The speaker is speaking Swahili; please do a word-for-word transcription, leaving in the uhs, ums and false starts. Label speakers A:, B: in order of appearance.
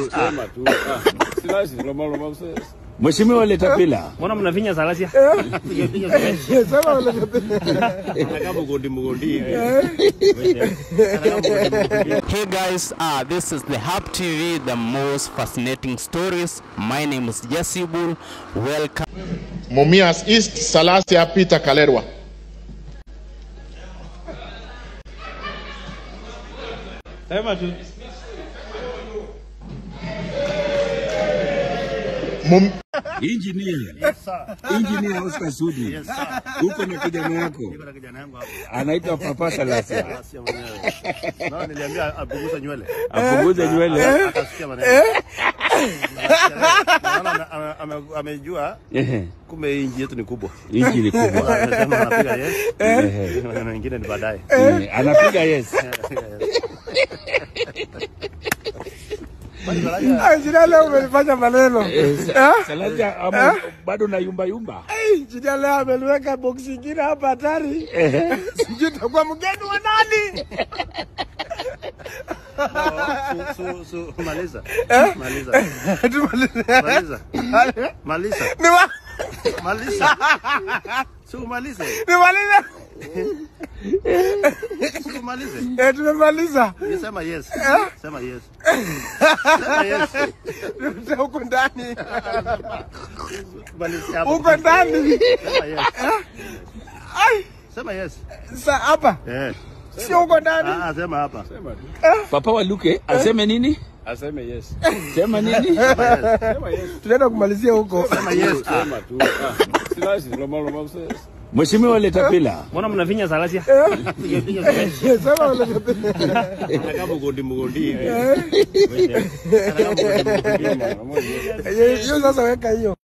A: Sema tu. Salasyia loma loma sasa.
B: Mheshimiwa Letapila.
C: Mbona mnavinya Salasyia?
D: Sema wala Letapila.
A: Anataka mgondi mgondi hivi.
E: Hey guys, uh, this is the Hub T V, the most fascinating stories. My name is Jesse Bull. Welcome.
F: Mumias East, Salasyia Peter Kalerwa.
A: Sema tu.
F: Mum
B: Engineer. Yes, sir. Engineer Oscar Sudi.
A: Yes, sir.
B: Uko na kijana yako.
A: Niko na kijana yangu hapo.
B: Anaitwa Papa Salasyia.
A: Salasyia mwenyewe. Na niliambia apunguze nywele.
B: Apunguze nywele.
A: Akasikia maneno. Naona amejua kumbe inji yetu ni kubwa.
B: Inji ni kubwa.
A: Anasema anapiga yes. Eh. Na wengine ni baadaye.
B: Anapiga yes.
D: Jina leo umelifanya maneno.
B: Salasyia bado na yumba yumba.
D: Jina leo ameliweka box nyingine hapa hatari. Sijui takuwa mgeni wa nani?
A: So so maliza. Maliza.
D: Tumaliza.
A: Maliza. Maliza.
D: Ni wa
A: Maliza. So maliza.
D: Ni maliza.
A: So maliza.
D: Eh, tumemaliza.
A: Sema yes. Sema yes. Sema yes.
D: Uko ndani.
A: Maliza hapo.
D: Uko ndani.
A: Sema yes.
D: Ai.
A: Sema yes.
D: Sasa hapa.
A: Eh.
D: Sio uko ndani.
A: Ah, sema hapa.
B: Sema tu. Papa Waluke aseme nini?
A: Aseme yes.
B: Sema nini?
A: Sema yes.
D: Tunaenda kumalizia huko.
A: Sema yes.
B: Sema tu. Salasyia loma loma sasa. Mheshimiwa Letapila.
C: Mbona mnavinya Salasyia?
D: Sema wala Letapila.
A: Anataka mgondi mgondi hivi.
D: Hiyo sasa weka hiyo.